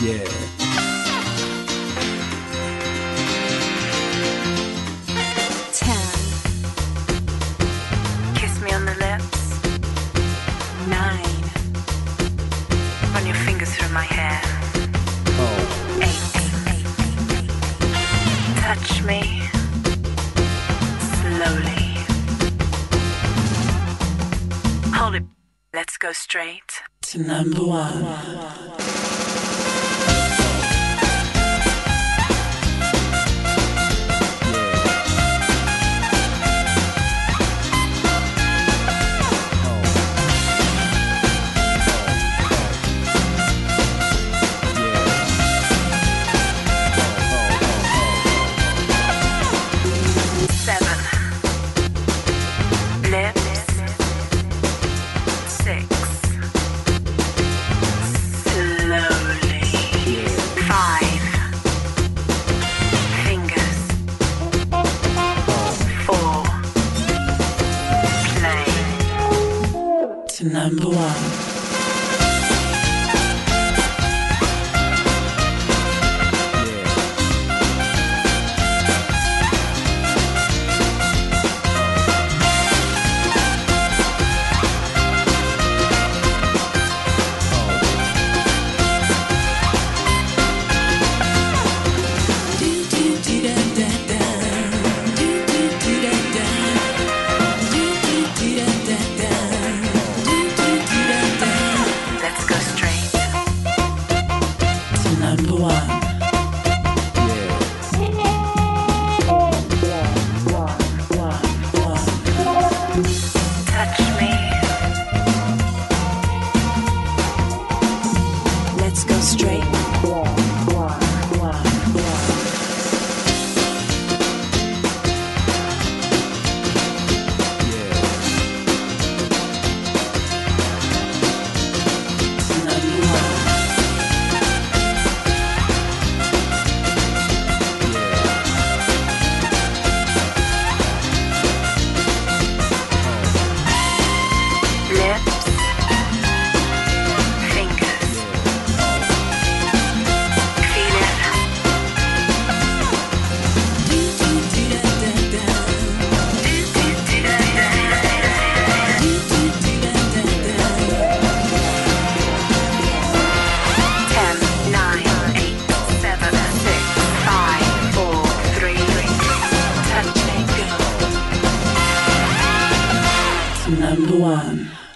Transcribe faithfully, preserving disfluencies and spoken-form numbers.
Yeah. Ten. Kiss me on the lips. Nine. Run your fingers through my hair. Oh. Eight. Touch me slowly. Hold it. Let's go straight to number one. Number one. Number one. Touch me. Let's go straight. Number one.